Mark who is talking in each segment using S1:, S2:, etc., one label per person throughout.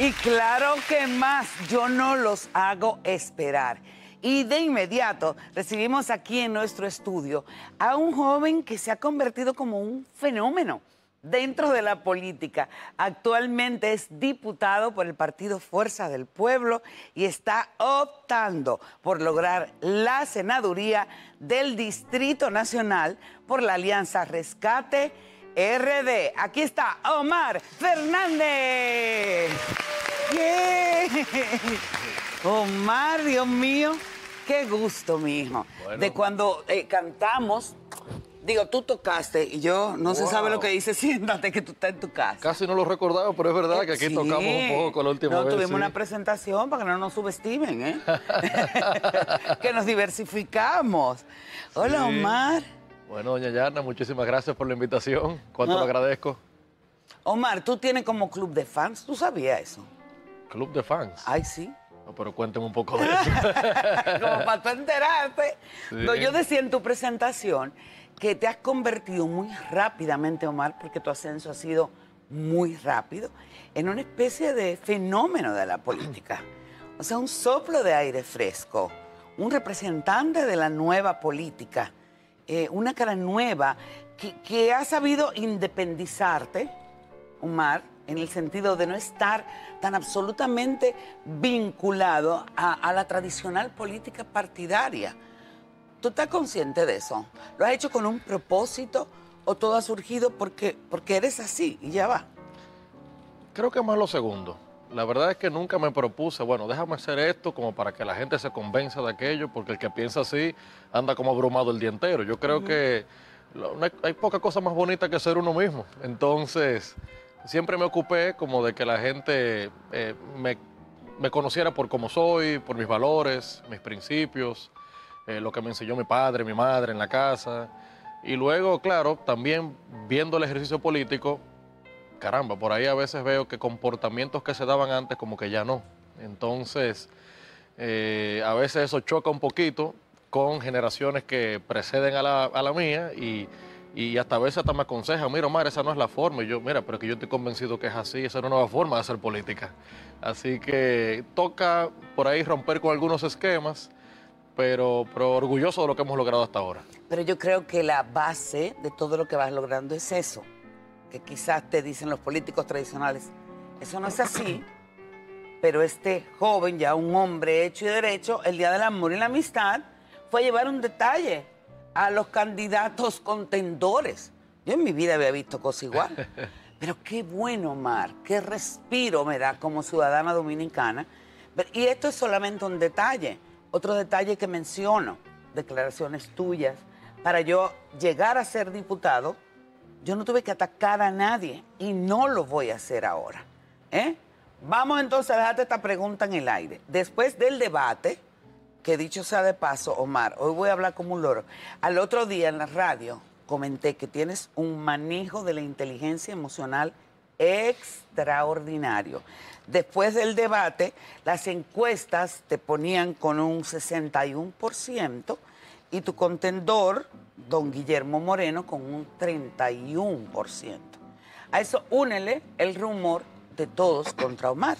S1: Y claro que más, yo no los hago esperar. Y de inmediato recibimos aquí en nuestro estudio a un joven que se ha convertido como un fenómeno dentro de la política. Actualmente es diputado por el partido Fuerza del Pueblo y está optando por lograr la senaduría del Distrito Nacional por la Alianza Rescate RD. Aquí está Omar Fernández. ¡Yeah! Omar, Dios mío, qué gusto, mi hijo. Bueno. De cuando cantamos, digo, tú tocaste y yo no se sabe lo que dice, siéntate que tú estás en tu casa.
S2: Casi no lo recordaba, pero es verdad que aquí sí tocamos un poco la última vez.
S1: Tuvimos una presentación para que no nos subestimen, ¿eh? Que nos diversificamos. Hola, Omar.
S2: Bueno, doña Yarna, muchísimas gracias por la invitación. Cuánto lo agradezco.
S1: Omar, tú tienes como club de fans, ¿tú sabías eso?
S2: ¿Club de fans?
S1: Ay, sí.
S2: No, pero cuénteme un poco de eso.
S1: Como para tú enterarte. Sí. No, yo decía en tu presentación que te has convertido muy rápidamente, Omar, porque tu ascenso ha sido muy rápido, en una especie de fenómeno de la política. O sea, un soplo de aire fresco, un representante de la nueva política, una cara nueva que ha sabido independizarte, Omar, en el sentido de no estar tan absolutamente vinculado a la tradicional política partidaria. ¿Tú estás consciente de eso? ¿Lo has hecho con un propósito o todo ha surgido porque eres así y ya va?
S2: Creo que más lo segundo. La verdad es que nunca me propuse, bueno, déjame hacer esto como para que la gente se convenza de aquello, porque el que piensa así anda como abrumado el día entero. Yo creo que hay poca cosa más bonita que ser uno mismo. Entonces, siempre me ocupé como de que la gente me conociera por cómo soy, por mis valores, mis principios, lo que me enseñó mi padre, mi madre en la casa. Y luego, claro, también viendo el ejercicio político, caramba, por ahí a veces veo que comportamientos que se daban antes como que ya no. Entonces, a veces eso choca un poquito con generaciones que preceden a la mía y hasta a veces hasta me aconsejan, mira, Omar, esa no es la forma. Y yo, mira, pero que yo estoy convencido que es así, esa es una nueva forma de hacer política. Así que toca por ahí romper con algunos esquemas, pero orgulloso de lo que hemos logrado hasta ahora.
S1: Pero yo creo que la base de todo lo que vas logrando es eso, que quizás te dicen los políticos tradicionales, eso no es así, pero este joven, ya un hombre hecho y derecho, el Día del Amor y la Amistad, fue a llevar un detalle a los candidatos contendores. Yo en mi vida había visto cosa igual. Pero qué bueno, Omar, qué respiro me da como ciudadana dominicana. Y esto es solamente un detalle. Otro detalle que menciono, declaraciones tuyas. Para yo llegar a ser diputado, yo no tuve que atacar a nadie y no lo voy a hacer ahora. Vamos entonces a dejarte esta pregunta en el aire. Después del debate, que dicho sea de paso, Omar, hoy voy a hablar como un loro. Al otro día en la radio comenté que tienes un manejo de la inteligencia emocional extraordinario. Después del debate, las encuestas te ponían con un 61% y tu contendor, don Guillermo Moreno, con un 31%. A eso únele el rumor de todos contra Omar.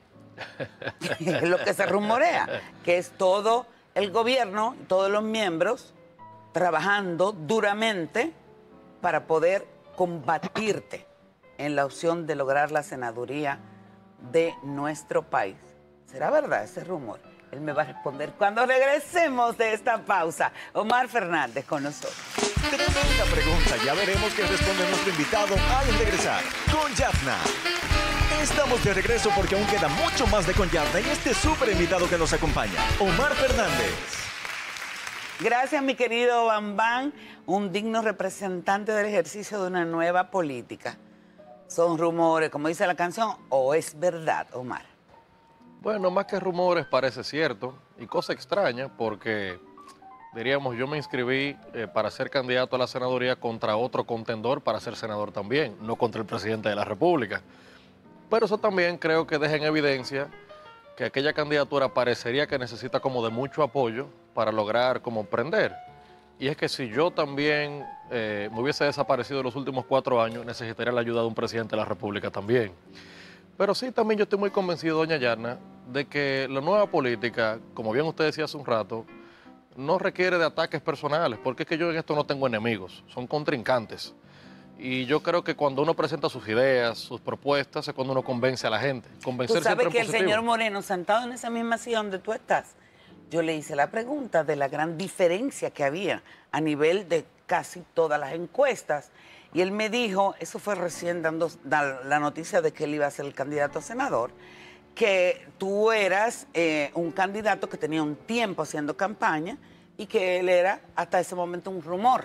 S1: Es lo que se rumorea, que es todo el gobierno, todos los miembros trabajando duramente para poder combatirte en la opción de lograr la senaduría de nuestro país. ¿Será verdad ese rumor? Él me va a responder cuando regresemos de esta pausa. Omar Fernández con nosotros.
S3: Tremenda pregunta, ya veremos qué responde nuestro invitado al regresar con Yarna. Estamos de regreso porque aún queda mucho más de Con Yarna y este súper invitado que nos acompaña, Omar Fernández.
S1: Gracias, mi querido Bambán, un digno representante del ejercicio de una nueva política. ¿Son rumores, como dice la canción, o es verdad, Omar?
S2: Bueno, más que rumores parece cierto y cosa extraña porque, diríamos, yo me inscribí para ser candidato a la senaduría contra otro contendor para ser senador también, no contra el presidente de la República. Pero eso también creo que deja en evidencia que aquella candidatura parecería que necesita como de mucho apoyo para lograr como prender. Y es que si yo también me hubiese desaparecido los últimos 4 años, necesitaría la ayuda de un presidente de la República también. Pero sí, también yo estoy muy convencido, doña Yarna, de que la nueva política, como bien usted decía hace un rato, no requiere de ataques personales, porque es que yo en esto no tengo enemigos, son contrincantes. Y yo creo que cuando uno presenta sus ideas, sus propuestas, es cuando uno convence a la gente. Convencer
S1: Tú sabes
S2: siempre
S1: que
S2: en
S1: el
S2: positivo.
S1: señor Moreno, sentado en esa misma silla donde tú estás, yo le hice la pregunta de la gran diferencia que había a nivel de casi todas las encuestas. Y él me dijo, eso fue recién dando la noticia de que él iba a ser el candidato a senador, que tú eras un candidato que tenía un tiempo haciendo campaña y que él era hasta ese momento un rumor,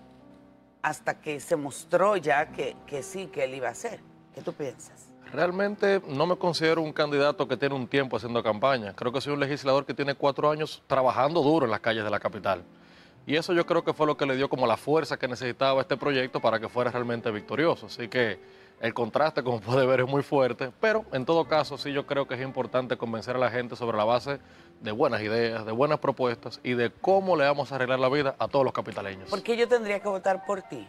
S1: hasta que se mostró ya que sí, que él iba a ser. ¿Qué tú piensas?
S2: Realmente no me considero un candidato que tiene un tiempo haciendo campaña. Creo que soy un legislador que tiene 4 años trabajando duro en las calles de la capital. Y eso yo creo que fue lo que le dio como la fuerza que necesitaba este proyecto para que fuera realmente victorioso. Así que el contraste, como puede ver, es muy fuerte. Pero en todo caso, sí yo creo que es importante convencer a la gente sobre la base de buenas ideas, de buenas propuestas y de cómo le vamos a arreglar la vida a todos los capitaleños.
S1: ¿Por qué yo tendría que votar por ti?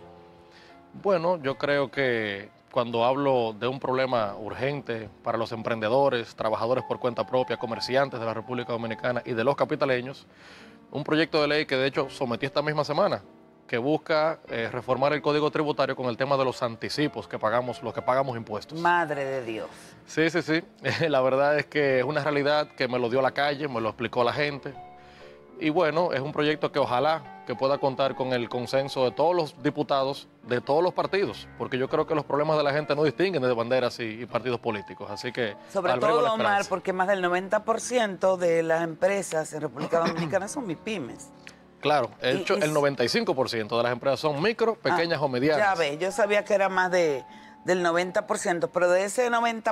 S2: Bueno, yo creo que cuando hablo de un problema urgente para los emprendedores, trabajadores por cuenta propia, comerciantes de la República Dominicana y de los capitaleños, un proyecto de ley que de hecho sometí esta misma semana, que busca reformar el Código Tributario con el tema de los anticipos que pagamos, los que pagamos impuestos.
S1: Madre de Dios.
S2: Sí, sí, sí. La verdad es que es una realidad que me lo dio la calle, me lo explicó la gente. Y bueno, es un proyecto que ojalá que pueda contar con el consenso de todos los diputados de todos los partidos, porque yo creo que los problemas de la gente no distinguen de banderas y partidos políticos. Así que
S1: Sobre
S2: albergo la
S1: todo, Omar,
S2: esperanza.
S1: porque más del 90% de las empresas en República Dominicana son MIPYMES.
S2: Claro, de hecho,
S1: y-
S2: el 95% de las empresas son micro, pequeñas o medianas.
S1: Ya ves, yo sabía que era más del 90%, pero de ese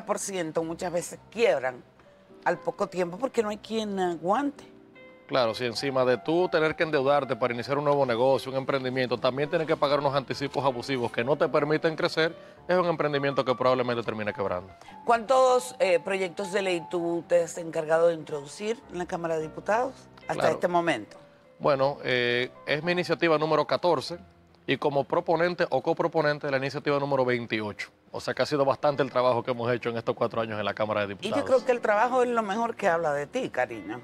S1: 90% muchas veces quiebran al poco tiempo porque no hay quien aguante.
S2: Claro, si encima de tú tener que endeudarte para iniciar un nuevo negocio, un emprendimiento, también tienes que pagar unos anticipos abusivos que no te permiten crecer, es un emprendimiento que probablemente termine quebrando.
S1: ¿Cuántos proyectos de ley tú te has encargado de introducir en la Cámara de Diputados hasta
S2: Claro.
S1: este momento?
S2: Bueno, es mi iniciativa número 14 y como proponente o coproponente de la iniciativa número 28. O sea que ha sido bastante el trabajo que hemos hecho en estos 4 años en la Cámara de
S1: Y
S2: Diputados.
S1: yo creo que el trabajo es lo mejor que habla de ti, cariño.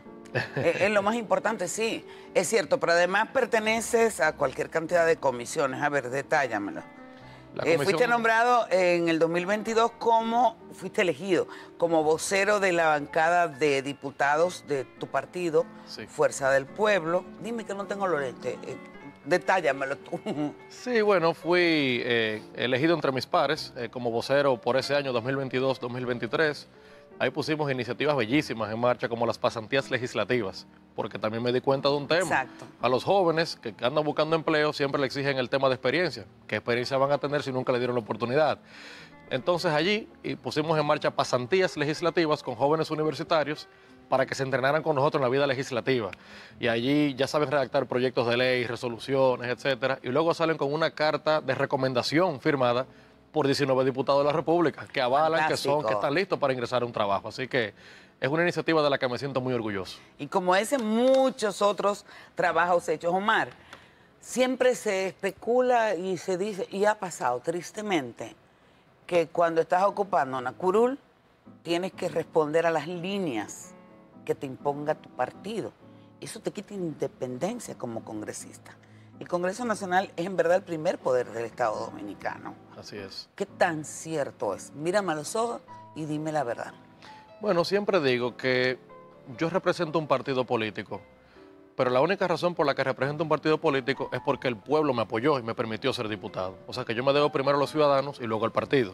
S1: Es lo más importante, sí, es cierto, pero además perteneces a cualquier cantidad de comisiones. A ver, detállamelo.
S2: La comisión-
S1: Fuiste nombrado en el 2022 fuiste elegido como vocero de la bancada de diputados de tu partido,
S2: Sí.
S1: Fuerza del Pueblo. Dime que no tengo lorete, detállamelo tú.
S2: Sí, bueno, fui elegido entre mis pares como vocero por ese año 2022-2023. Ahí pusimos iniciativas bellísimas en marcha como las pasantías legislativas, porque también me di cuenta de un tema.
S1: Exacto.
S2: A los jóvenes que andan buscando empleo siempre le exigen el tema de experiencia. ¿Qué experiencia van a tener si nunca le dieron la oportunidad? Entonces allí pusimos en marcha pasantías legislativas con jóvenes universitarios para que se entrenaran con nosotros en la vida legislativa. Y allí ya saben redactar proyectos de ley, resoluciones, etcétera. Y luego salen con una carta de recomendación firmada por 19 diputados de la República que avalan que
S1: Fantástico.
S2: están listos para ingresar a un trabajo. Así que es una iniciativa de la que me siento muy orgulloso.
S1: Y como ese, muchos otros trabajos hechos. Omar, siempre se especula y se dice, y ha pasado tristemente, que cuando estás ocupando una curul, tienes que responder a las líneas que te imponga tu partido. Eso te quita independencia como congresista. El Congreso Nacional es en verdad el primer poder del Estado Dominicano.
S2: Así es.
S1: ¿Qué tan cierto es? Mírame a los ojos y dime la verdad.
S2: Bueno, siempre digo que yo represento un partido político, pero la única razón por la que represento un partido político es porque el pueblo me apoyó y me permitió ser diputado. O sea que yo me debo primero a los ciudadanos y luego al partido.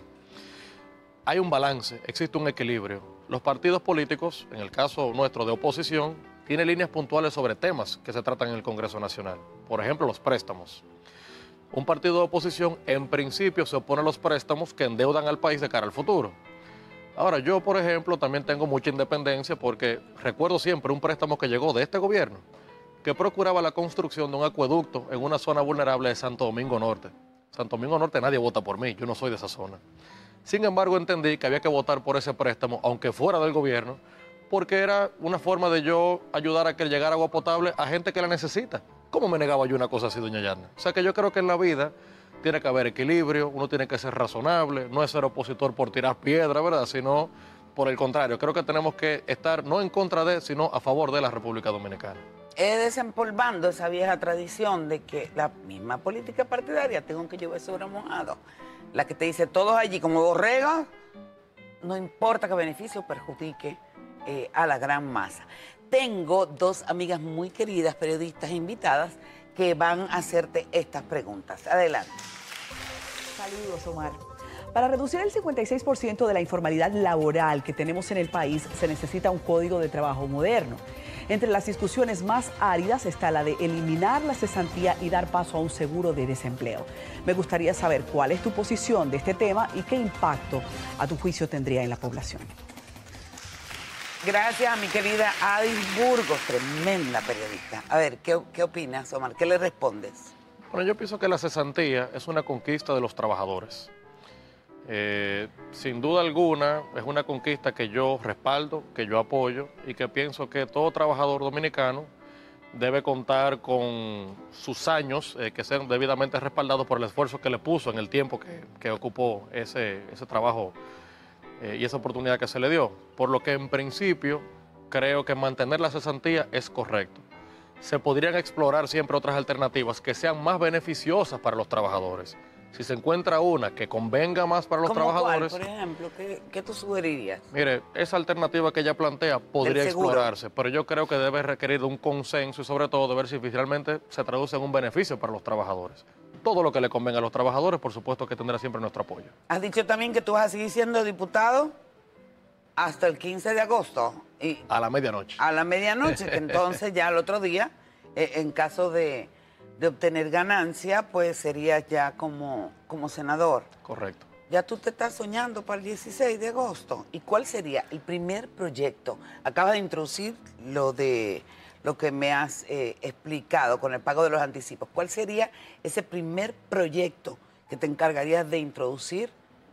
S2: Hay un balance, existe un equilibrio. Los partidos políticos, en el caso nuestro de oposición, tienen líneas puntuales sobre temas que se tratan en el Congreso Nacional. Por ejemplo, los préstamos. Un partido de oposición, en principio, se opone a los préstamos que endeudan al país de cara al futuro. Ahora, yo, por ejemplo, también tengo mucha independencia porque recuerdo siempre un préstamo que llegó de este gobierno que procuraba la construcción de un acueducto en una zona vulnerable de Santo Domingo Norte. Santo Domingo Norte nadie vota por mí, yo no soy de esa zona. Sin embargo, entendí que había que votar por ese préstamo, aunque fuera del gobierno, porque era una forma de yo ayudar a que llegara agua potable a gente que la necesita. ¿Cómo me negaba yo una cosa así, doña Yarna? O sea que yo creo que en la vida tiene que haber equilibrio, uno tiene que ser razonable, no es ser opositor por tirar piedra, ¿verdad? Sino por el contrario, creo que tenemos que estar no en contra de, sino a favor de la República Dominicana.
S1: Desempolvando esa vieja tradición de que la misma política partidaria tengo que llevar sobre mojado. La que te dice todos allí como borregos, no importa que beneficie o perjudique a la gran masa. Tengo dos amigas muy queridas, periodistas invitadas, que van a hacerte estas preguntas. Adelante.
S4: Saludos, Omar. Para reducir el 56% de la informalidad laboral que tenemos en el país, se necesita un código de trabajo moderno. Entre las discusiones más áridas está la de eliminar la cesantía y dar paso a un seguro de desempleo. Me gustaría saber cuál es tu posición de este tema y qué impacto, a tu juicio, tendría en la población.
S1: Gracias a mi querida Adis Burgos, tremenda periodista. A ver, ¿qué opinas, Omar? ¿Qué le respondes?
S2: Bueno, yo pienso que la cesantía es una conquista de los trabajadores. Sin duda alguna es una conquista que yo respaldo, que yo apoyo y que pienso que todo trabajador dominicano debe contar con sus años que sean debidamente respaldados por el esfuerzo que le puso en el tiempo que ocupó ese trabajo y esa oportunidad que se le dio. Por lo que en principio creo que mantener la cesantía es correcto. Se podrían explorar siempre otras alternativas que sean más beneficiosas para los trabajadores. Si se encuentra una que convenga más para los trabajadores...
S1: ¿Cuál, por ejemplo? ¿Qué tú sugerirías?
S2: Mire, esa alternativa que ella plantea podría explorarse, pero yo creo que debe requerir de un consenso y sobre todo de ver si finalmente se traduce en un beneficio para los trabajadores. Todo lo que le convenga a los trabajadores, por supuesto que tendrá siempre nuestro apoyo.
S1: Has dicho también que tú vas a seguir siendo diputado hasta el 15 de agosto. Y
S2: a la medianoche.
S1: A la medianoche, que entonces ya el otro día, en caso de obtener ganancia, pues serías ya como senador.
S2: Correcto.
S1: Ya tú te estás soñando para el 16 de agosto. ¿Y cuál sería el primer proyecto? Acabas de introducir lo que me has explicado con el pago de los anticipos. ¿Cuál sería ese primer proyecto que te encargarías de introducir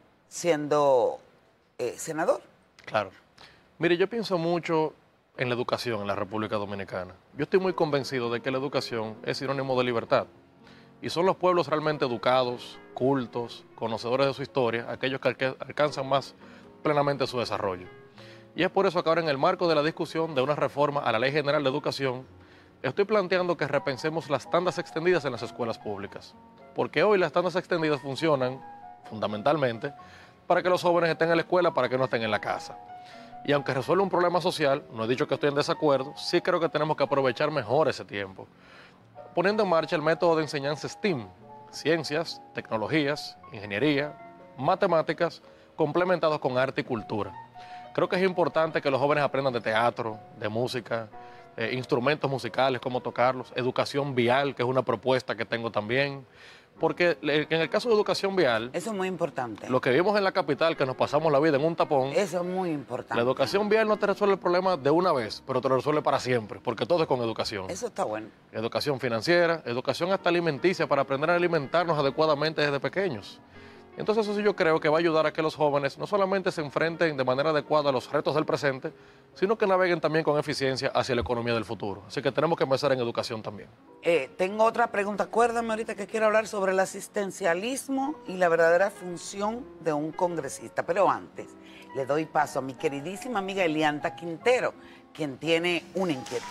S1: siendo senador?
S2: Claro. Mire, yo pienso mucho en la educación en la República Dominicana. Yo estoy muy convencido de que la educación es sinónimo de libertad. Y son los pueblos realmente educados, cultos, conocedores de su historia, aquellos que alcanzan más plenamente su desarrollo. Y es por eso que ahora en el marco de la discusión de una reforma a la Ley General de Educación, estoy planteando que repensemos las tandas extendidas en las escuelas públicas. Porque hoy las tandas extendidas funcionan, fundamentalmente, para que los jóvenes estén en la escuela, para que no estén en la casa. Y aunque resuelve un problema social, no he dicho que estoy en desacuerdo, sí creo que tenemos que aprovechar mejor ese tiempo, poniendo en marcha el método de enseñanza STEAM, ciencias, tecnologías, ingeniería, matemáticas, complementados con arte y cultura. Creo que es importante que los jóvenes aprendan de teatro, de música, instrumentos musicales, cómo tocarlos, educación vial, que es una propuesta que tengo también, porque en el caso de educación vial...
S1: Eso es muy importante.
S2: Lo que vimos en la capital, que nos pasamos la vida en un tapón...
S1: Eso es muy importante.
S2: La educación vial no te resuelve el problema de una vez, pero te lo resuelve para siempre, porque todo es con educación.
S1: Eso está bueno.
S2: Educación financiera, educación hasta alimenticia, para aprender a alimentarnos adecuadamente desde pequeños. Entonces eso sí yo creo que va a ayudar a que los jóvenes no solamente se enfrenten de manera adecuada a los retos del presente, sino que naveguen también con eficiencia hacia la economía del futuro. Así que tenemos que empezar en educación también.
S1: Tengo otra pregunta. Acuérdame ahorita que quiero hablar sobre el asistencialismo y la verdadera función de un congresista. Pero antes, le doy paso a mi queridísima amiga Elianta Quintero, quien tiene una inquietud.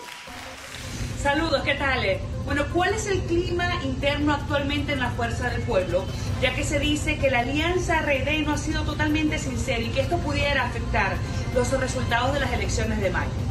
S5: Saludos, ¿qué tal? Bueno, ¿cuál es el clima interno actualmente en la Fuerza del Pueblo? Ya que se dice que la alianza RD no ha sido totalmente sincera y que esto pudiera afectar los resultados de las elecciones de mayo.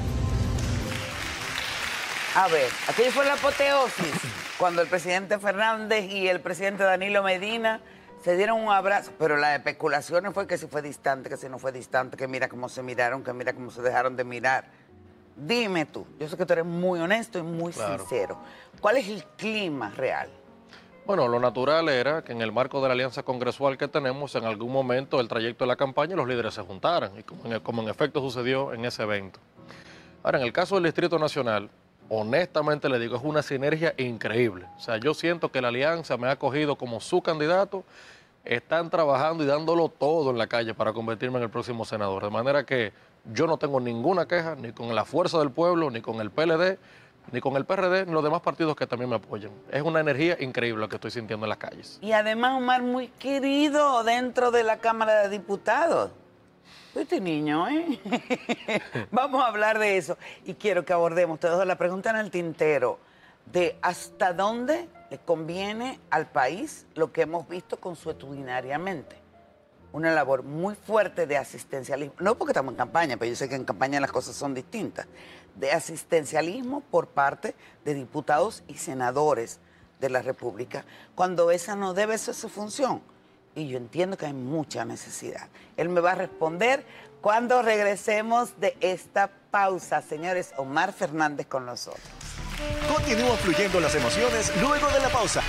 S1: A ver, aquello fue la apoteosis, cuando el presidente Fernández y el presidente Danilo Medina se dieron un abrazo, pero las especulaciones fue que si fue distante, que si no fue distante, que mira cómo se miraron, que mira cómo se dejaron de mirar. Dime tú, yo sé que tú eres muy honesto y muy sincero. ¿Cuál es el clima real?
S2: Bueno, lo natural era que en el marco de la alianza congresual que tenemos, en algún momento del trayecto de la campaña, los líderes se juntaran, y como en efecto sucedió en ese evento. Ahora, en el caso del Distrito Nacional, honestamente le digo, es una sinergia increíble. O sea, yo siento que la alianza me ha acogido como su candidato, están trabajando y dándolo todo en la calle para convertirme en el próximo senador. De manera que yo no tengo ninguna queja, ni con la Fuerza del Pueblo, ni con el PLD, ni con el PRD, ni los demás partidos que también me apoyan. Es una energía increíble lo que estoy sintiendo en las calles.
S1: Y además, Omar, muy querido dentro de la Cámara de Diputados. Este niño, ¿eh? Vamos a hablar de eso. Y quiero que abordemos, te dejo la pregunta en el tintero, de hasta dónde le conviene al país lo que hemos visto consuetudinariamente. Una labor muy fuerte de asistencialismo, no porque estamos en campaña, pero yo sé que en campaña las cosas son distintas, de asistencialismo por parte de diputados y senadores de la República, cuando esa no debe ser su función. Y yo entiendo que hay mucha necesidad. Él me va a responder cuando regresemos de esta pausa. Señores, Omar Fernández con nosotros.
S3: Continúan fluyendo las emociones luego de la pausa.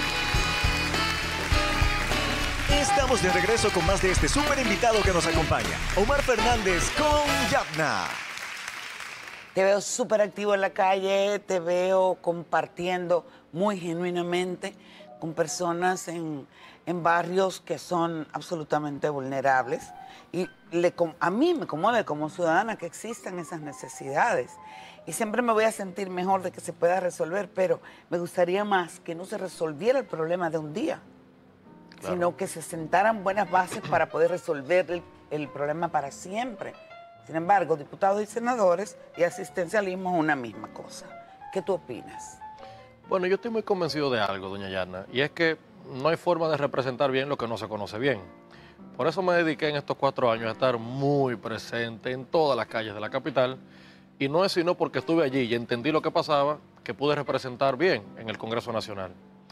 S3: Estamos de regreso con más de este súper invitado que nos acompaña, Omar Fernández con Yafna.
S1: Te veo súper activo en la calle, te veo compartiendo muy genuinamente con personas en barrios que son absolutamente vulnerables. Y a mí me conmueve como ciudadana que existan esas necesidades. Y siempre me voy a sentir mejor de que se pueda resolver, pero me gustaría más que no se resolviera el problema de un día, claro, sino que se sentaran buenas bases para poder resolver el problema para siempre. Sin embargo, diputados y senadores y asistencialismo es una misma cosa. ¿Qué tú opinas?
S2: Bueno, yo estoy muy convencido de algo, doña Yana, y es que no hay forma de representar bien lo que no se conoce bien. Por eso me dediqué en estos 4 años a estar muy presente en todas las calles de la capital, y no es sino porque estuve allí y entendí lo que pasaba que pude representar bien en el Congreso Nacional.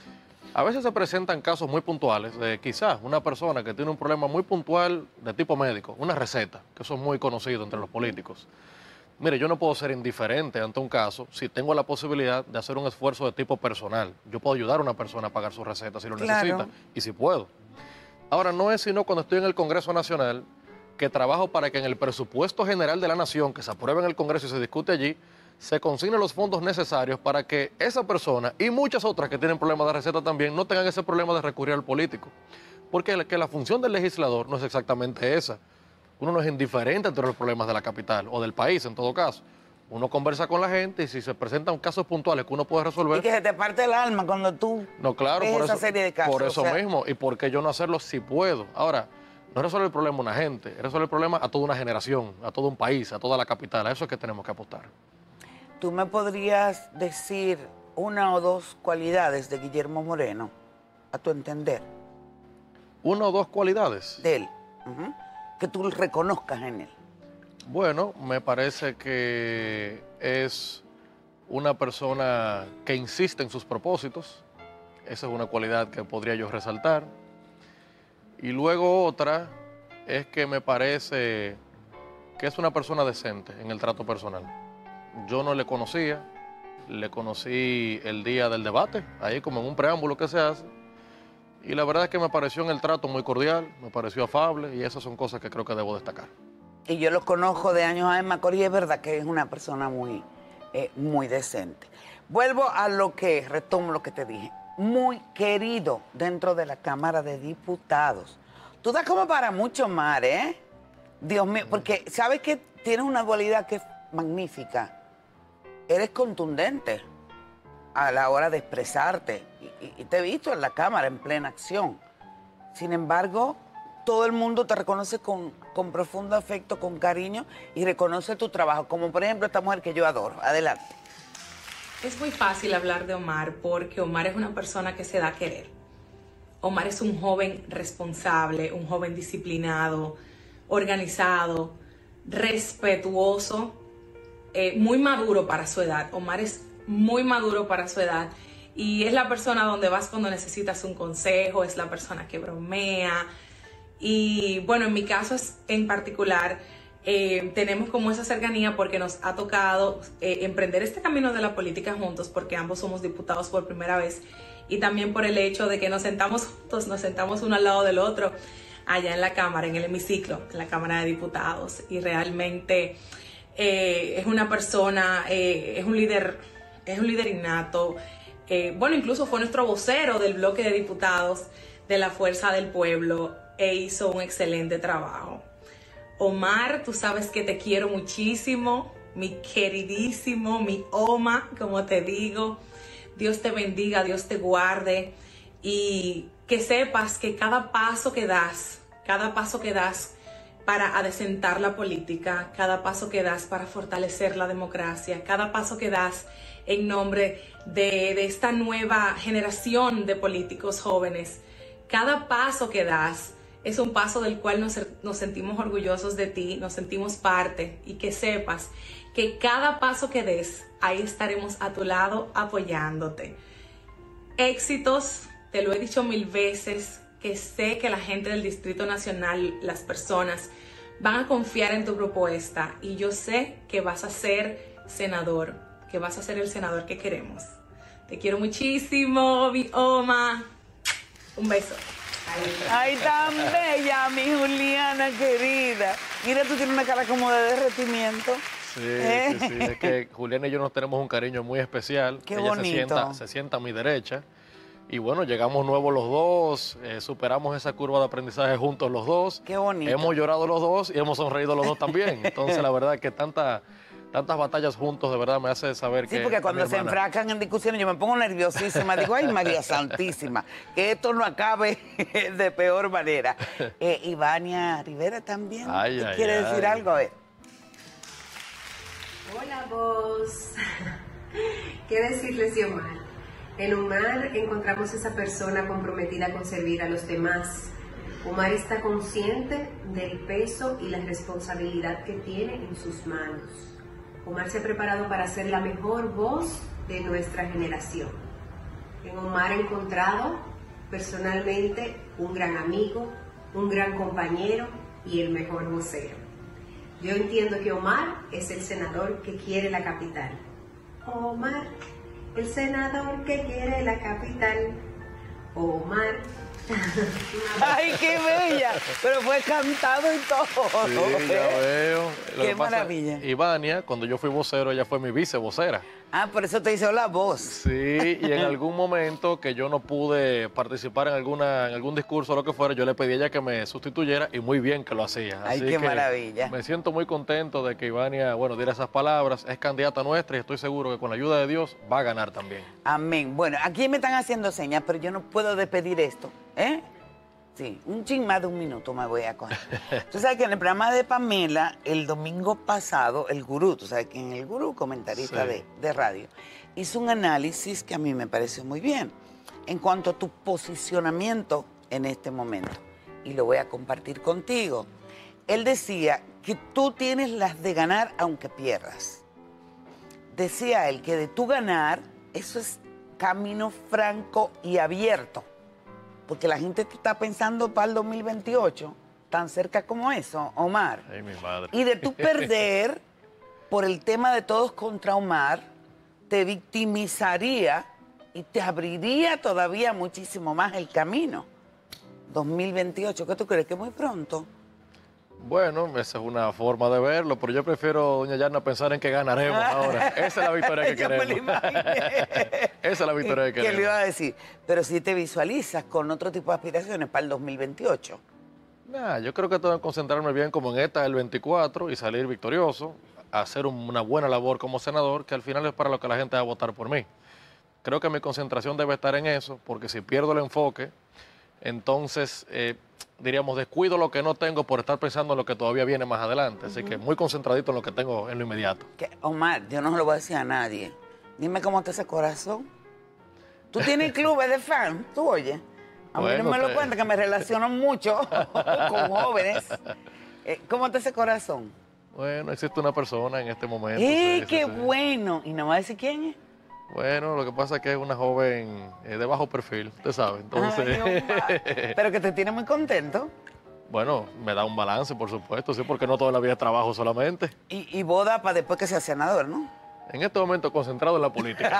S2: A veces se presentan casos muy puntuales de quizás una persona que tiene un problema muy puntual de tipo médico, una receta, que eso es muy conocido entre los políticos. Mire, yo no puedo ser indiferente ante un caso si tengo la posibilidad de hacer un esfuerzo de tipo personal. Yo puedo ayudar a una persona a pagar su receta si lo necesita y si puedo. Ahora, no es sino cuando estoy en el Congreso Nacional que trabajo para que en el presupuesto general de la Nación, que se apruebe en el Congreso y se discute allí, se consignen los fondos necesarios para que esa persona y muchas otras que tienen problemas de receta también no tengan ese problema de recurrir al político. Porque la función del legislador no es exactamente esa. Uno no es indiferente ante los problemas de la capital o del país en todo caso. Uno conversa con la gente y si se presentan casos puntuales que uno puede resolver...
S1: Y que se te parte el alma cuando tú
S2: no, claro,
S1: ves
S2: por
S1: esa
S2: eso,
S1: serie de casos.
S2: Por eso mismo. ¿Y por qué yo no hacerlo si puedo? Ahora, no resuelve el problema una gente, resuelve el problema a toda una generación, a todo un país, a toda la capital. A eso es que tenemos que apostar.
S1: ¿Tú me podrías decir una o dos cualidades de Guillermo Moreno, a tu entender?
S2: ¿Una o dos cualidades?
S1: De él, que tú reconozcas en él.
S2: Bueno, me parece que es una persona que insiste en sus propósitos. Esa es una cualidad que podría yo resaltar. Y luego otra es que me parece que es una persona decente en el trato personal. Yo no le conocía, le conocí el día del debate, ahí como en un preámbulo que se hace. Y la verdad es que me pareció en el trato muy cordial, me pareció afable y esas son cosas que creo que debo destacar.
S1: Y yo lo conozco de años en Macorís, es verdad que es una persona muy decente. Vuelvo a retomo lo que te dije. Muy querido dentro de la Cámara de Diputados. Tú das como para mucho más, ¿eh? Dios mío, porque sabes que tienes una dualidad que es magnífica. Eres contundente a la hora de expresarte. Y te he visto en la Cámara en plena acción. Sin embargo, todo el mundo te reconoce con profundo afecto, con cariño y reconoce tu trabajo. Como por ejemplo esta mujer que yo adoro. Adelante.
S6: Es muy fácil hablar de Omar porque Omar es una persona que se da a querer. Omar es un joven responsable, un joven disciplinado, organizado, respetuoso, muy maduro para su edad. Omar es muy maduro para su edad y es la persona donde vas cuando necesitas un consejo, es la persona que bromea. Y bueno, en mi caso en particular, tenemos como esa cercanía porque nos ha tocado emprender este camino de la política juntos porque ambos somos diputados por primera vez y también por el hecho de que nos sentamos juntos, nos sentamos uno al lado del otro allá en la Cámara, en el hemiciclo, en la Cámara de Diputados y realmente es una persona, es un líder innato, bueno, incluso fue nuestro vocero del bloque de diputados de la Fuerza del Pueblo e hizo un excelente trabajo. Omar, tú sabes que te quiero muchísimo, mi queridísimo, mi Oma, como te digo. Dios te bendiga, Dios te guarde y que sepas que cada paso que das para adecentar la política, cada paso que das para fortalecer la democracia, cada paso que das en nombre de esta nueva generación de políticos jóvenes, cada paso que das es un paso del cual nos sentimos orgullosos de ti, nos sentimos parte, y que sepas que cada paso que des, ahí estaremos a tu lado apoyándote. Éxitos, te lo he dicho 1000 veces, que sé que la gente del Distrito Nacional, las personas, van a confiar en tu propuesta y yo sé que vas a ser senador, que vas a ser el senador que queremos. Te quiero muchísimo, mi Oma. Un beso.
S1: Ay, tan bella, mi Juliana querida. Mira, tú tienes una cara como de derretimiento.
S2: Sí, sí, es que Juliana y yo nos tenemos un cariño muy especial.
S1: Qué
S2: Ella
S1: bonito.
S2: se sienta a mi derecha. Y bueno, llegamos nuevos los dos, superamos esa curva de aprendizaje juntos los dos.
S1: Qué bonito.
S2: Hemos llorado los dos y hemos sonreído los dos también. Entonces, la verdad es que tantas batallas juntos, de verdad, me hace saber que...
S1: Sí, porque cuando se enfrascan en discusiones yo me pongo nerviosísima. Digo, ay, María Santísima, que esto no acabe de peor manera. Ivania Rivera también quiere decir algo. A ver.
S7: Hola, vos. ¿Qué decirles de Omar? En Omar encontramos esa persona comprometida con servir a los demás. Omar está consciente del peso y la responsabilidad que tiene en sus manos. Omar se ha preparado para ser la mejor voz de nuestra generación. En Omar he encontrado personalmente un gran amigo, un gran compañero y el mejor vocero. Yo entiendo que Omar es el senador que quiere la capital. Omar, el senador que quiere la capital. Omar.
S1: ¡Ay, qué bella! Pero fue cantado y todo.
S2: Sí, ya veo.
S1: ¡Qué maravilla!
S2: Ivania, cuando yo fui vocero, ella fue mi vicevocera.
S1: Ah, por eso te hizo la voz.
S2: Sí, y en algún momento que yo no pude participar en algún discurso o lo que fuera, yo le pedí a ella que me sustituyera y muy bien que lo hacía.
S1: ¡Ay,
S2: Así
S1: qué
S2: que
S1: maravilla!
S2: me siento muy contento de que Ivania, bueno, diera esas palabras. Es candidata nuestra y estoy seguro que con la ayuda de Dios va a ganar también.
S1: Amén. Bueno, aquí me están haciendo señas, pero yo no puedo despedir esto. Sí, un chin más de un minuto me voy a coger. Tú sabes que en el programa de Pamela, el domingo pasado, el gurú, tú sabes que en el gurú, comentarista de radio, hizo un análisis que a mí me pareció muy bien en cuanto a tu posicionamiento en este momento. Y lo voy a compartir contigo. Él decía que tú tienes las de ganar aunque pierdas. Decía él que de tú ganar, eso es camino franco y abierto. Porque la gente está pensando para el 2028, tan cerca como eso, Omar.
S2: Ay, mi madre.
S1: Y de tú perder por el tema de todos contra Omar, te victimizaría y te abriría todavía muchísimo más el camino. 2028, ¿qué tú crees? ¿Que muy pronto?
S2: Bueno, esa es una forma de verlo, pero yo prefiero, doña Yarna, pensar en que ganaremos ahora. Esa es la victoria que
S1: Yo me lo
S2: queremos.
S1: imaginé.
S2: Esa es la victoria que
S1: ¿Qué
S2: queremos.
S1: le iba a decir? Pero si te visualizas con otro tipo de aspiraciones para el 2028.
S2: Nah, yo creo que tengo que concentrarme bien como en esta del 24 y salir victorioso, hacer una buena labor como senador, que al final es para lo que la gente va a votar por mí. Creo que mi concentración debe estar en eso, porque si pierdo el enfoque, entonces, diríamos, descuido lo que no tengo por estar pensando en lo que todavía viene más adelante. Así que muy concentradito en lo que tengo en lo inmediato.
S1: Omar, yo no se lo voy a decir a nadie. Dime cómo está ese corazón. ¿Tú tienes clubes de fan? ¿Tú oyes? A mí no me lo cuenta, que me relaciono mucho con jóvenes. ¿Cómo está ese corazón?
S2: Bueno, existe una persona en este momento.
S1: ¡Qué bueno! ¿Y no me va a decir quién es?
S2: Bueno, lo que pasa es que es una joven de bajo perfil, usted sabe. Entonces,
S1: Ay, Omar. Pero que te tiene muy contento.
S2: bueno, me da un balance, por supuesto, sí, porque no toda la vida es trabajo solamente.
S1: Y boda para después que sea senador, ¿no?
S2: En este momento concentrado en la política.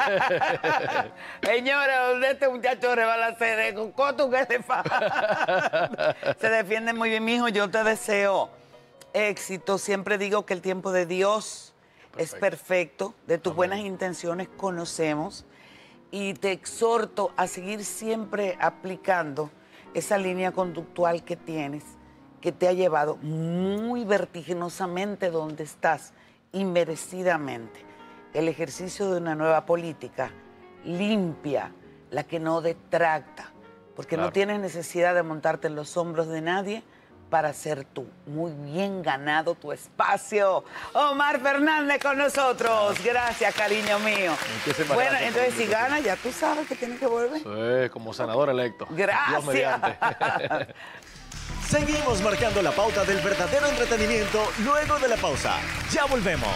S1: Señora, ¿dónde este muchacho rebalacere? ¿Con coto que se fa? Se defiende muy bien, mijo. Yo te deseo éxito. Siempre digo que el tiempo de Dios es perfecto. De tus buenas intenciones conocemos. Y te exhorto a seguir siempre aplicando esa línea conductual que tienes, que te ha llevado muy vertiginosamente donde estás inmerecidamente. El ejercicio de una nueva política limpia, la que no detracta, porque no tienes necesidad de montarte en los hombros de nadie para ser tú. Muy bien ganado tu espacio. Omar Fernández con nosotros. Gracias, cariño mío. Bueno, entonces si gana, ya tú sabes que tienes que volver.
S2: Sí, como senador electo.
S1: Gracias.
S2: Dios mediante.
S3: Seguimos marcando la pauta del verdadero entretenimiento luego de la pausa. Ya volvemos.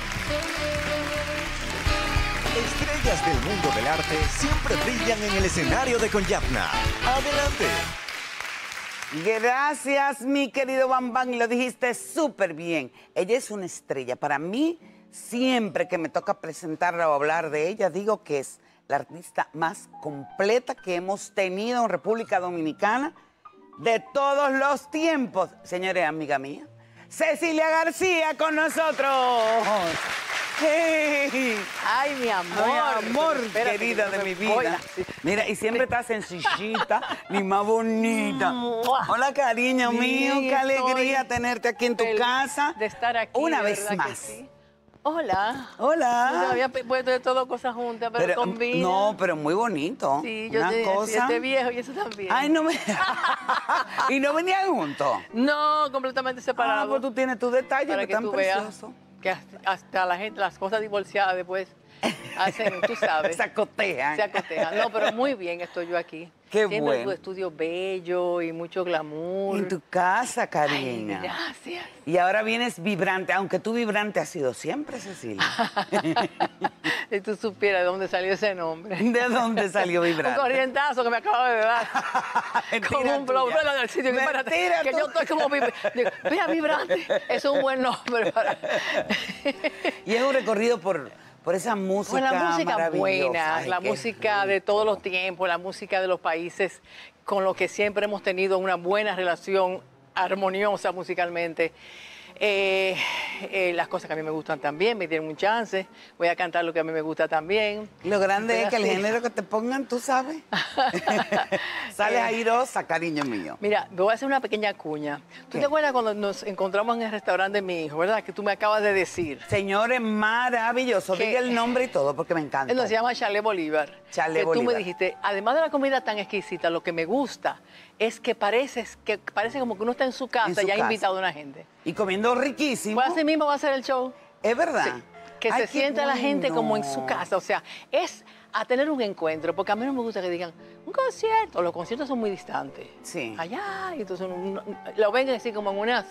S3: Estrellas del mundo del arte siempre brillan en el escenario de Conyapna. Adelante.
S1: Gracias, mi querido Bambán, y lo dijiste súper bien. Ella es una estrella. Para mí, siempre que me toca presentarla o hablar de ella, digo que es la artista más completa que hemos tenido en República Dominicana de todos los tiempos. Señores, amiga mía, Cecilia García con nosotros. Hey.
S8: Ay, mi amor.
S1: Mi amor,
S8: Espérate,
S1: querida
S8: que
S1: de
S8: no
S1: mi
S8: me voy.
S1: vida. Mira, y siempre estás sencillita, ni más bonita. Hola, cariño mío,
S8: Bien,
S1: qué alegría
S8: estoy
S1: tenerte aquí en tu
S8: feliz
S1: casa.
S8: de estar aquí.
S1: Una
S8: de
S1: vez
S8: verdad que
S1: más.
S8: sí. Hola.
S1: Hola.
S8: No había puesto de todo cosas juntas, pero combina.
S1: No, pero muy bonito.
S8: Sí, yo
S1: Una cosa.
S8: este viejo y eso también.
S1: Ay, no me. Y no venían juntos.
S8: No, completamente separados.
S1: Ah, pues tú tienes tu detalle
S8: para
S1: que
S8: que
S1: tan
S8: tú
S1: precioso.
S8: veas que hasta la gente, las cosas divorciadas después hacen, tú sabes.
S1: Se acotejan.
S8: Se acotejan. No, pero muy bien estoy yo aquí.
S1: Qué
S8: Tiene
S1: bueno.
S8: tu estudio bello y mucho glamour.
S1: En tu casa,
S8: Ay,
S1: cariña.
S8: gracias.
S1: Y ahora vienes vibrante, aunque tú vibrante has sido siempre, Cecilia.
S8: Si tú supieras de dónde salió ese nombre.
S1: ¿De dónde salió vibrante?
S8: Un corrientazo que me acaba de dar.
S1: Mentira
S8: Como un blow
S1: tuya.
S8: del sitio.
S1: Mentira
S8: Que yo
S1: tuya.
S8: estoy como... Digo, mira, vibrante. Eso es un buen nombre para...
S1: Y es un recorrido por esa música
S8: Pues la música
S1: maravillosa.
S8: buena,
S1: Ay,
S8: la
S1: qué
S8: música
S1: rico.
S8: de todos los tiempos, la música de los países con los que siempre hemos tenido una buena relación armoniosa musicalmente. Las cosas que a mí me gustan también, me dieron un chance. Voy a cantar lo que a mí me gusta también.
S1: Lo grande es que el
S8: Así.
S1: género que te pongan, tú sabes. Sales airosa, cariño mío.
S8: Mira, me voy a hacer una pequeña cuña. ¿Tú
S1: ¿Qué?
S8: te acuerdas cuando nos encontramos en el restaurante de mi hijo, verdad? Que tú me acabas de decir.
S1: Señores, maravilloso.
S8: ¿Qué?
S1: Diga el nombre y todo porque me encanta.
S8: Él se llama Chalet Bolívar.
S1: Chalet
S8: que tú me
S1: Bolívar.
S8: dijiste, además de la comida tan exquisita, lo que me gusta es que parece como que uno está en su casa
S1: En su
S8: y ha
S1: casa.
S8: invitado a una gente.
S1: Y comiendo riquísimo.
S8: Pues así mismo va a ser el show.
S1: Es verdad.
S8: Sí, que
S1: Ay,
S8: se
S1: qué
S8: sienta la gente
S1: bueno.
S8: como en su casa. O sea, es a tener un encuentro, porque a mí no me gusta que digan un concierto. Los conciertos son muy distantes.
S1: Sí.
S8: Allá, y entonces lo ven así como en unas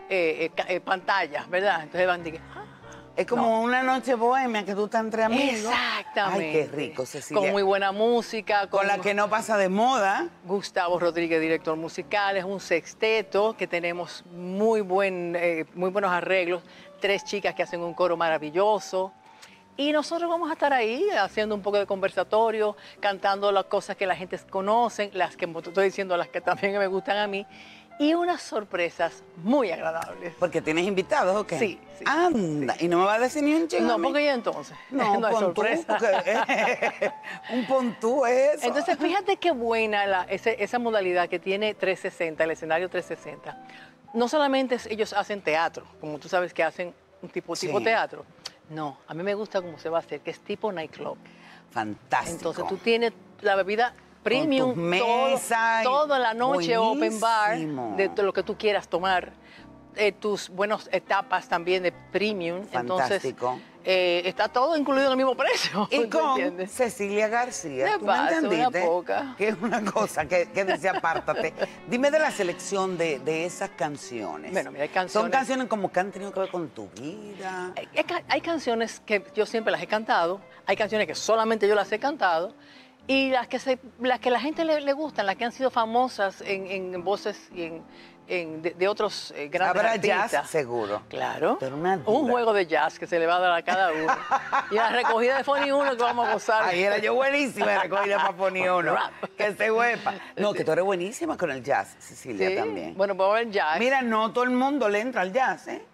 S8: pantallas, ¿verdad? Entonces van y dicen,
S1: Es como una noche bohemia que tú estás entre amigos.
S8: exactamente.
S1: Ay, qué rico, Cecilia.
S8: Con muy buena música.
S1: Con la que no pasa de moda.
S8: Gustavo Rodríguez, director musical, es un sexteto que tenemos muy buenos arreglos, 3 chicas que hacen un coro maravilloso. Y nosotros vamos a estar ahí haciendo un poco de conversatorio, cantando las cosas que la gente conoce, las que te estoy diciendo, las que también me gustan a mí, y unas sorpresas muy agradables.
S1: Porque tienes invitados, ¿o qué?
S8: Sí, sí.
S1: Anda, y no me va a decir ni un chingo.
S8: No,
S1: a mí?
S8: porque ya entonces
S1: No,
S8: no hay
S1: pon tú,
S8: sorpresa.
S1: porque, un pontú es eso.
S8: Entonces, fíjate qué buena esa modalidad que tiene 360, el escenario 360. No solamente ellos hacen teatro, como tú sabes que hacen un tipo
S1: Sí.
S8: teatro. No, a mí me gusta cómo se va a hacer, que es tipo nightclub.
S1: Fantástico.
S8: Entonces, tú tienes la bebida premium,
S1: tus mesas,
S8: toda la noche, open bar,
S1: buenísimo.
S8: de lo que tú quieras tomar. Tus buenas etapas también de premium.
S1: Fantástico.
S8: Entonces, está todo incluido en el mismo precio.
S1: Y
S8: ¿tú
S1: con
S8: entiendes?
S1: Cecilia García,
S8: De
S1: ¿tú me
S8: paso, una
S1: entendiste?
S8: poca.
S1: Que es una cosa que dice apártate. Dime de la selección de esas canciones.
S8: Bueno, mira, hay
S1: Son
S8: canciones-
S1: canciones como que han tenido que ver con tu vida.
S8: Hay canciones que yo siempre las he cantado, hay canciones que solamente yo las he cantado, y las que la gente le gustan, las que han sido famosas en voces y de otros grandes
S1: Habrá
S8: artistas.
S1: jazz, seguro.
S8: Claro.
S1: Pero una diva.
S8: Un juego de jazz que se le va a dar a cada uno. Y la recogida de Fonny 1 que vamos a gozar.
S1: Ahí era yo buenísima recogida para poner uno.
S8: Rap.
S1: Que se huepa. No, que tú eres buenísima con el jazz, Cecilia,
S8: Sí.
S1: también.
S8: Bueno, vamos a ver jazz.
S1: Mira, no todo el mundo le entra al jazz, ¿eh?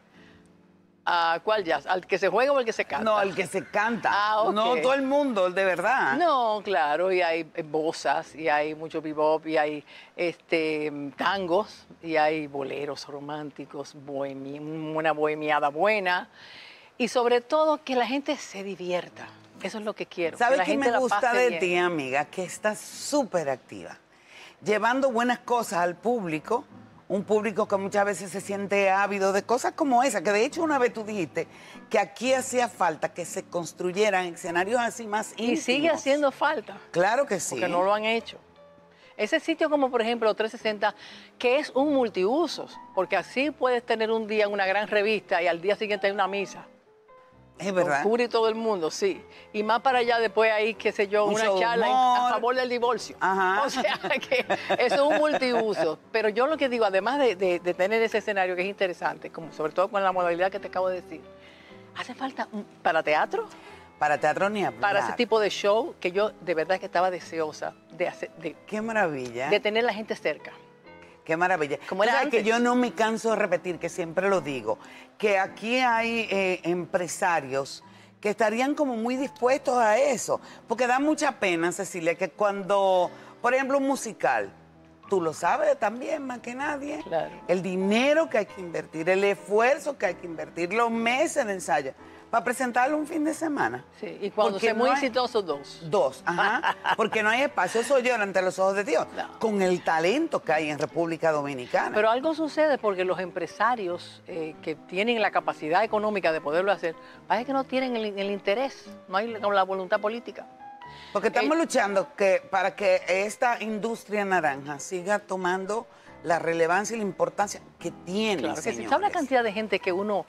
S8: ¿A cuál jazz? ¿Al que se juega o al que se canta?
S1: No, al que se canta.
S8: Ah, ok.
S1: No todo el mundo, de verdad.
S8: No, claro, y hay bossas, y hay mucho bebop, y hay tangos, y hay boleros románticos, una bohemiada buena. Y sobre todo que la gente se divierta. Eso es lo que quiero.
S1: ¿Sabes
S8: que
S1: qué me gusta de ti, amiga? Que estás súper activa, llevando buenas cosas al público, un público que muchas veces se siente ávido de cosas como esa, que de hecho una vez tú dijiste que aquí hacía falta que se construyeran escenarios así más íntimos.
S8: Y sigue haciendo falta.
S1: Claro que sí.
S8: Porque no lo han hecho. Ese sitio como por ejemplo 360, que es un multiusos, porque así puedes tener un día una gran revista y al día siguiente hay una misa.
S1: Es verdad.
S8: Cubre todo el mundo, sí. Y más para allá después hay, qué sé yo, una charla a favor del divorcio.
S1: Ajá.
S8: O sea que eso es un multiuso. Pero yo lo que digo, además de tener ese escenario que es interesante, como sobre todo con la modalidad que te acabo de decir, hace falta para teatro.
S1: Para teatro ni hablar.
S8: Para ese tipo de show que yo de verdad que estaba deseosa de hacer.
S1: Qué maravilla.
S8: De tener la gente cerca.
S1: Qué maravilla.
S8: Como era antes.
S1: Que yo no me canso de repetir, que siempre lo digo, que aquí hay empresarios que estarían como muy dispuestos a eso. Porque da mucha pena, Cecilia, que cuando, por ejemplo, un musical, tú lo sabes también más que nadie,
S8: claro.
S1: El dinero que hay que invertir, el esfuerzo que hay que invertir, los meses de ensayo, para presentarlo un fin de semana.
S8: Sí, y cuando sea muy exitoso, dos.
S1: Ajá, porque no hay espacio, eso llora ante los ojos de Dios, con el talento que hay en República Dominicana.
S8: Pero algo sucede porque los empresarios que tienen la capacidad económica de poderlo hacer, parece que no tienen el interés, no hay la voluntad política.
S1: Porque estamos luchando para que esta industria naranja siga tomando la relevancia y la importancia que tiene,
S8: claro que sí.
S1: señores.
S8: ¿Sabe la cantidad de gente que uno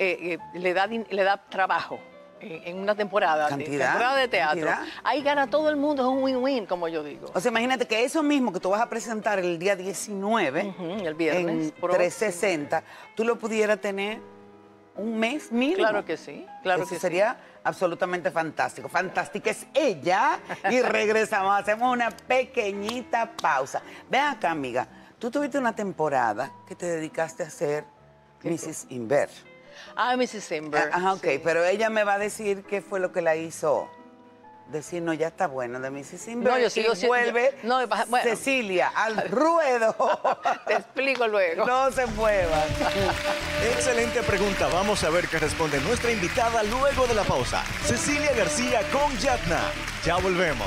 S8: le da trabajo en una temporada de teatro? Ahí gana todo el mundo, es un win-win, como yo digo.
S1: O sea, imagínate que eso mismo que tú vas a presentar el día 19,
S8: el viernes,
S1: en 360, tú lo pudieras tener un mes mínimo.
S8: Claro que sí, claro
S1: eso
S8: que
S1: sería absolutamente fantástico. Fantástica es ella. Y regresamos, hacemos una pequeñita pausa. Ven acá, amiga. Tú tuviste una temporada que te dedicaste a hacer Mrs. Inver.
S8: Ah, Mrs. Inver.
S1: Ajá, ok,
S8: sí.
S1: pero ella me va a decir qué fue lo que la hizo decir, no, ya está bueno de Mrs. Inver.
S8: No, yo sigo
S1: y vuelve
S8: bueno.
S1: Cecilia al ruedo.
S8: Te explico luego.
S1: No se muevan.
S3: Excelente pregunta. Vamos a ver qué responde nuestra invitada luego de la pausa. Cecilia García con Yatna. Ya volvemos.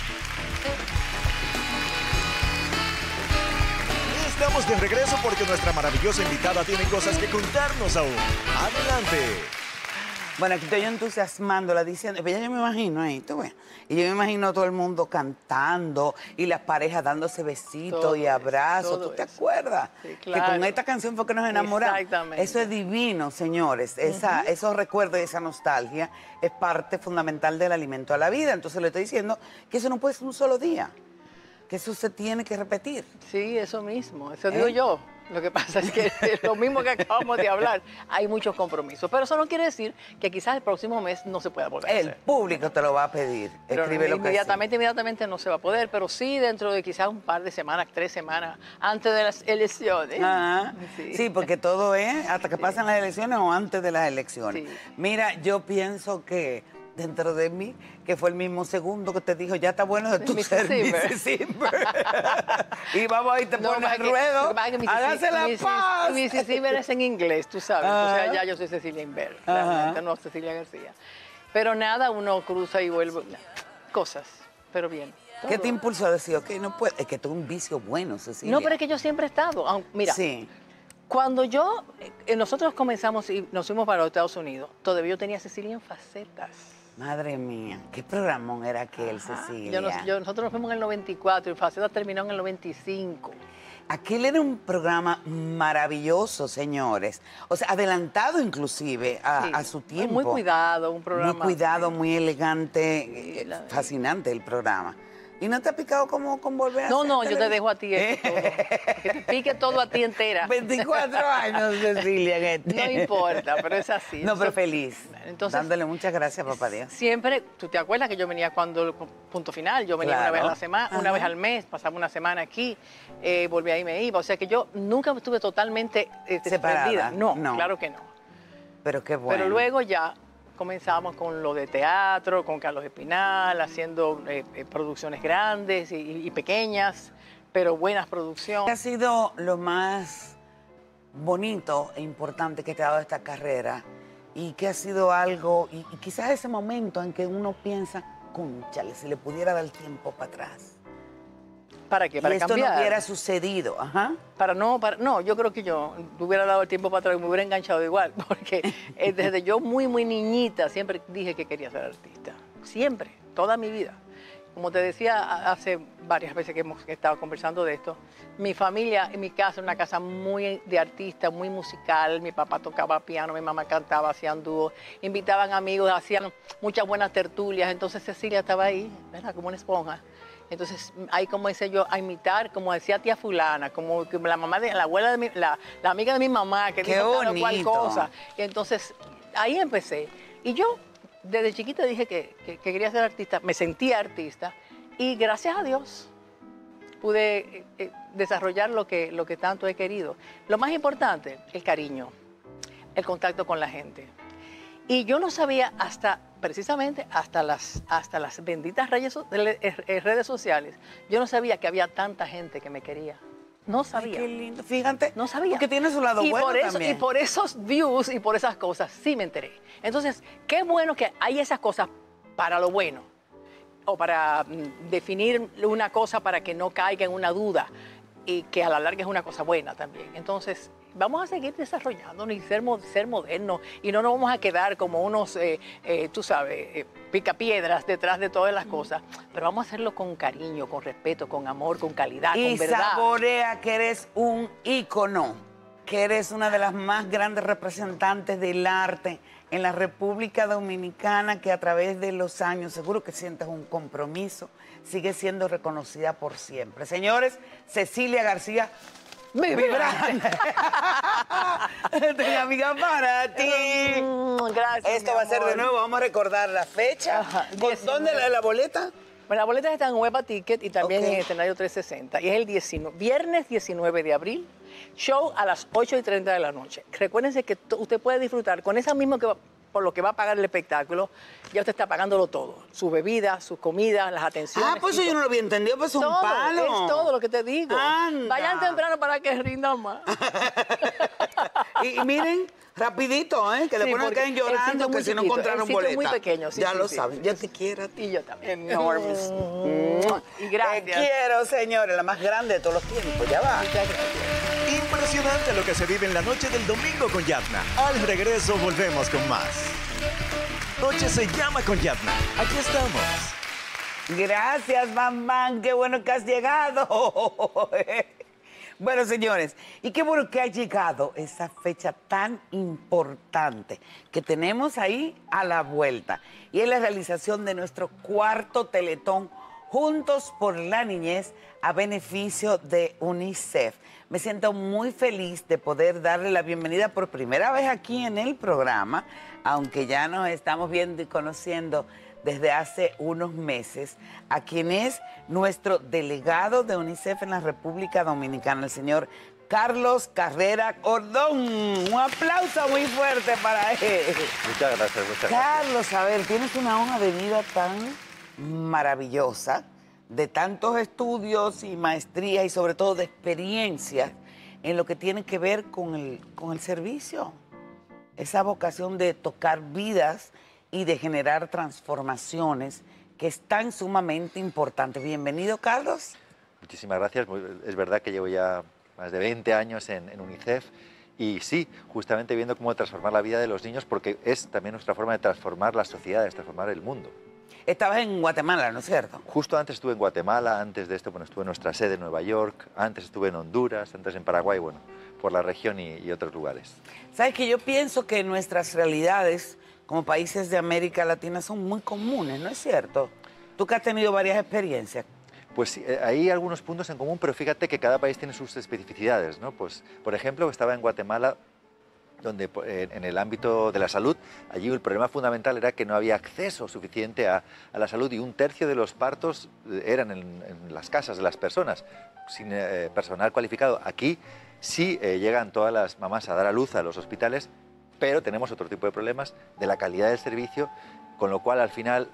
S3: Estamos de regreso porque nuestra maravillosa invitada tiene cosas que contarnos aún. Adelante.
S1: Bueno, aquí estoy yo entusiasmándola, diciendo, ya yo me imagino ahí, tú ves. Y yo me imagino a todo el mundo cantando y las parejas dándose besitos
S8: Todo
S1: y abrazos.
S8: eso,
S1: ¿Tú te acuerdas?
S8: Sí, claro.
S1: Que con esta canción fue que nos enamoramos.
S8: Exactamente.
S1: Eso es divino, señores. Esos recuerdos y esa nostalgia es parte fundamental del alimento a la vida. Entonces le estoy diciendo que eso no puede ser un solo día, que eso se tiene que repetir.
S8: Sí, eso mismo, eso digo yo. Lo que pasa es que lo mismo que acabamos de hablar, hay muchos compromisos. Pero eso no quiere decir que quizás el próximo mes no se pueda volver a hacer.
S1: El público te lo va a pedir.
S8: Pero
S1: Escríbelo
S8: inmediatamente no se va a poder, pero sí dentro de quizás un par de semanas, 3 semanas, antes de las elecciones.
S1: Ah, sí, porque todo es hasta que pasan las elecciones o antes de las elecciones.
S8: Sí.
S1: Mira, yo pienso que dentro de mí, que fue el mismo segundo que te dijo, ya está bueno de tu ser Mrs. Inver. Y vamos a irte por el ruedo, hágase la paz.
S8: Mrs. Inver es en inglés, tú sabes. O sea, ya yo soy Cecilia Inver, realmente no Cecilia García. Pero nada, uno cruza y vuelve, cosas, pero bien.
S1: ¿Qué te impulsó a decir, ok, no puedo? Es que tengo un vicio bueno, Cecilia.
S8: No, pero es que yo siempre he estado, mira.
S1: Sí.
S8: Cuando nosotros comenzamos y nos fuimos para los Estados Unidos, todavía yo tenía a Cecilia en Facetas.
S1: Madre mía, ¿qué programón era aquel, Cecilia?
S8: Nosotros nos fuimos en el 94 y Facetas terminó en el 95.
S1: Aquel era un programa maravilloso, señores. O sea, adelantado inclusive a su tiempo.
S8: Muy cuidado, un programa.
S1: Muy cuidado, muy elegante, fascinante el programa. ¿Y no te ha picado como con volver a hacer
S8: No, yo te
S1: televisión?
S8: dejo a ti esto todo. Que te pique todo a ti entera.
S1: 24 años, Cecilia.
S8: No importa, pero es así.
S1: No, pero feliz.
S8: Entonces,
S1: dándole muchas gracias, papá Dios.
S8: Siempre, tú te acuerdas que yo venía cuando punto final, yo venía una vez a la semana, una vez al mes, pasaba una semana aquí, volvía y me iba. O sea que yo nunca estuve totalmente
S1: separada.
S8: No, claro que no.
S1: Pero qué bueno.
S8: Pero luego ya comenzamos con lo de teatro, con Carlos Espinal, haciendo producciones grandes y pequeñas, pero buenas producciones.
S1: ¿Qué ha sido lo más bonito e importante que te ha dado esta carrera y que ha sido algo, y quizás ese momento en que uno piensa, cónchale, si le pudiera dar tiempo para atrás.
S8: ¿Para qué? Para
S1: y esto
S8: cambiar.
S1: no hubiera sucedido, ajá.
S8: No, yo creo que yo hubiera dado el tiempo para atrás y me hubiera enganchado igual, porque desde yo muy niñita siempre dije que quería ser artista. Siempre, toda mi vida. Como te decía hace varias veces que hemos estado conversando de esto, mi familia, en mi casa, una casa muy de artistas, muy musical. Mi papá tocaba piano, mi mamá cantaba, hacían dúos, invitaban amigos, hacían muchas buenas tertulias. Entonces Cecilia estaba ahí, ¿verdad? Como una esponja. Entonces ahí comencé yo a imitar, como decía tía fulana, como que la mamá de la abuela de la amiga de mi mamá que dijo tal o cual cosa. Y entonces ahí empecé. Y yo desde chiquita dije que quería ser artista, me sentía artista y gracias a Dios pude desarrollar lo que tanto he querido. Lo más importante, el cariño, el contacto con la gente. Y yo no sabía precisamente hasta las benditas redes sociales, yo no sabía que había tanta gente que me quería. No sabía.
S1: Ay, qué lindo, fíjate.
S8: No sabía.
S1: Porque tiene su lado bueno también.
S8: Y por esos views y por esas cosas sí me enteré. Entonces, qué bueno que hay esas cosas para lo bueno. O para definir una cosa para que no caiga en una duda. Y que a la larga es una cosa buena también. Entonces, vamos a seguir desarrollándonos y ser modernos y no nos vamos a quedar como unos, tú sabes, picapiedras detrás de todas las cosas, pero vamos a hacerlo con cariño, con respeto, con amor, con calidad, con verdad.
S1: Y saborea que eres un ícono, que eres una de las más grandes representantes del arte en la República Dominicana, que a través de los años seguro que sientes un compromiso, sigue siendo reconocida por siempre. Señores, Cecilia García, vibrante. Tengo amiga para ti.
S8: Gracias.
S1: Esto va a ser de nuevo, vamos a recordar la fecha. ¿Dónde la boleta?
S8: Bueno, la boleta está en Hueva Ticket y también en Escenario 360. Y es el viernes 19 de abril, show a las 8:30 de la noche. Recuérdense que usted puede disfrutar con esa misma por lo que va a pagar el espectáculo, ya usted está pagándolo todo. Su bebida, su comida, las atenciones.
S1: Ah, pues eso yo no lo había entendido, pues es un palo.
S8: Es todo lo que te digo.
S1: Anda.
S8: Vayan temprano para que rindan más.
S1: y miren, rapidito, que después no queden llorando que si no encontraron boleta.
S8: Muy pequeño, sí,
S1: ya
S8: sí,
S1: lo
S8: sí.
S1: saben. Yo te quiero a ti.
S8: Y yo también.
S1: Enormes.
S8: Y gracias.
S1: Te quiero, señores, la más grande de todos los tiempos. Ya va.
S8: Muchas gracias.
S3: Impresionante lo que se vive en la noche del domingo con Yatna. Al regreso volvemos con más. Noche se llama con Yatna. Aquí estamos.
S1: Gracias, mamá. Qué bueno que has llegado. Bueno, señores, y qué bueno que ha llegado esa fecha tan importante que tenemos ahí a la vuelta. Y es la realización de nuestro cuarto Teletón Juntos por la Niñez a beneficio de UNICEF. Me siento muy feliz de poder darle la bienvenida por primera vez aquí en el programa, aunque ya nos estamos viendo y conociendo desde hace unos meses, a quien es nuestro delegado de UNICEF en la República Dominicana, el señor Carlos Carrera Cordón. Un aplauso muy fuerte para él.
S9: Muchas gracias, muchas gracias.
S1: Carlos, a ver, tienes una hoja de vida tan maravillosa, de tantos estudios y maestrías y sobre todo de experiencias en lo que tiene que ver con el servicio. Esa vocación de tocar vidas y de generar transformaciones que es tan sumamente importante. Bienvenido, Carlos.
S9: Muchísimas gracias. Es verdad que llevo ya más de 20 años en UNICEF y sí, justamente viendo cómo transformar la vida de los niños, porque es también nuestra forma de transformar las sociedades, transformar el mundo.
S1: Estabas en Guatemala, ¿no es cierto?
S9: Justo antes estuve en Guatemala, antes de esto, bueno, estuve en nuestra sede en Nueva York, antes estuve en Honduras, antes en Paraguay, bueno, por la región y otros lugares.
S1: Sabes que yo pienso que nuestras realidades como países de América Latina son muy comunes, ¿no es cierto? Tú que has tenido varias experiencias.
S9: Pues sí, hay algunos puntos en común, pero fíjate que cada país tiene sus especificidades, ¿no? Pues, por ejemplo, estaba en Guatemala, donde en el ámbito de la salud, allí el problema fundamental era que no había acceso suficiente a la salud y 1/3 de los partos eran en las casas de las personas, sin personal cualificado. Aquí sí llegan todas las mamás a dar a luz a los hospitales, pero tenemos otro tipo de problemas de la calidad del servicio, con lo cual al final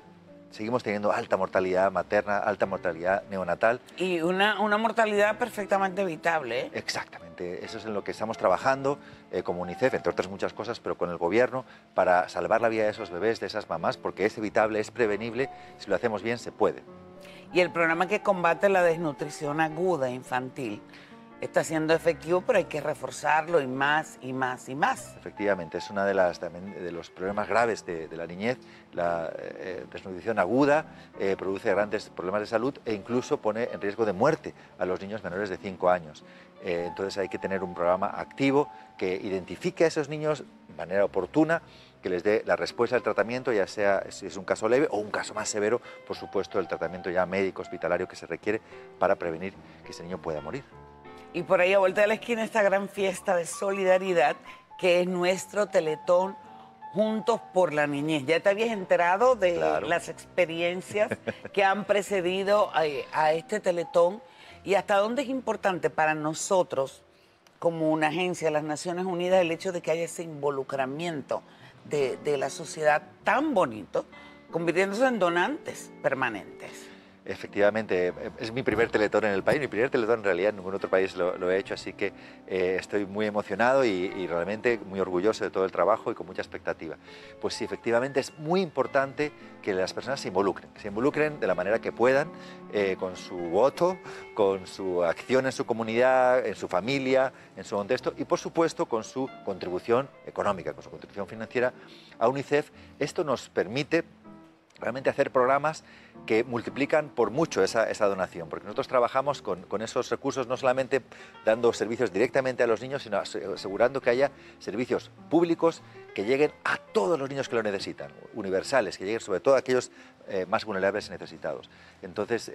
S9: seguimos teniendo alta mortalidad materna, alta mortalidad neonatal.
S1: Y una mortalidad perfectamente evitable, ¿eh?
S9: Exactamente, eso es en lo que estamos trabajando como UNICEF, entre otras muchas cosas, pero con el gobierno, para salvar la vida de esos bebés, de esas mamás, porque es evitable, es prevenible, si lo hacemos bien se puede.
S1: Y el programa que combate la desnutrición aguda infantil está siendo efectivo, pero hay que reforzarlo y más y más y más.
S9: Efectivamente, es uno de los problemas graves de la niñez. La desnutrición aguda produce grandes problemas de salud e incluso pone en riesgo de muerte a los niños menores de 5 años. Entonces hay que tener un programa activo que identifique a esos niños de manera oportuna, que les dé la respuesta al tratamiento, ya sea si es un caso leve o un caso más severo, por supuesto, el tratamiento ya médico, hospitalario que se requiere para prevenir que ese niño pueda morir.
S1: Y por ahí a vuelta de la esquina esta gran fiesta de solidaridad que es nuestro Teletón Juntos por la Niñez. ¿Ya te habías enterado de las experiencias que han precedido a este Teletón y hasta dónde es importante para nosotros como una agencia de las Naciones Unidas el hecho de que haya ese involucramiento de la sociedad tan bonito, convirtiéndose en donantes permanentes?
S9: Efectivamente, es mi primer Teletón en el país, mi primer Teletón en realidad en ningún otro país lo he hecho, así que estoy muy emocionado y realmente muy orgulloso de todo el trabajo y con mucha expectativa. Pues sí, efectivamente es muy importante que las personas se involucren de la manera que puedan, con su voto, con su acción en su comunidad, en su familia, en su contexto y por supuesto con su contribución económica, con su contribución financiera a UNICEF. Esto nos permite realmente hacer programas que multiplican por mucho esa donación, porque nosotros trabajamos con esos recursos no solamente dando servicios directamente a los niños, sino asegurando que haya servicios públicos que lleguen a todos los niños que lo necesitan, universales, que lleguen sobre todo a aquellos más vulnerables y necesitados. Entonces,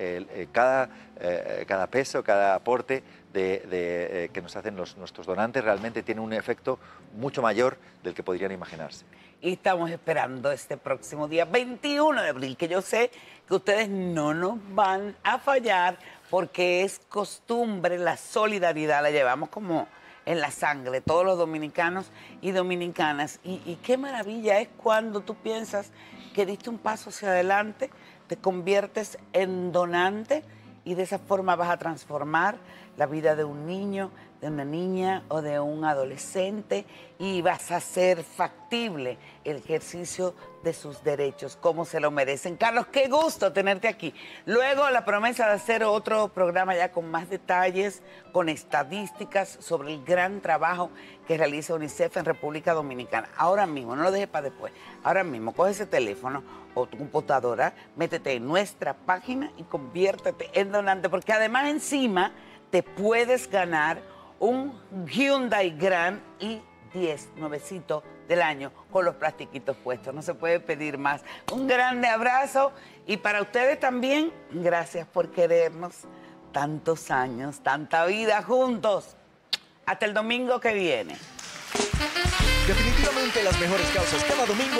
S9: cada peso, cada aporte que nos hacen nuestros donantes realmente tiene un efecto mucho mayor del que podrían imaginarse.
S1: Y estamos esperando este próximo día 21 de abril, que yo sé que ustedes no nos van a fallar porque es costumbre, la solidaridad la llevamos como en la sangre, todos los dominicanos y dominicanas. Y qué maravilla es cuando tú piensas que diste un paso hacia adelante, te conviertes en donante y de esa forma vas a transformar la vida de un niño, de una niña o de un adolescente y vas a hacer factible el ejercicio de sus derechos como se lo merecen. Carlos, qué gusto tenerte aquí. Luego la promesa de hacer otro programa ya con más detalles, con estadísticas sobre el gran trabajo que realiza UNICEF en República Dominicana. Ahora mismo, no lo dejes para después, ahora mismo coge ese teléfono o tu computadora, métete en nuestra página y conviértete en donante, porque además encima te puedes ganar un Hyundai Grand i10 nuevecito del año con los plastiquitos puestos. No se puede pedir más. Un grande abrazo y para ustedes también, gracias por querernos tantos años, tanta vida juntos. Hasta el domingo que viene.
S3: Definitivamente las mejores causas cada domingo.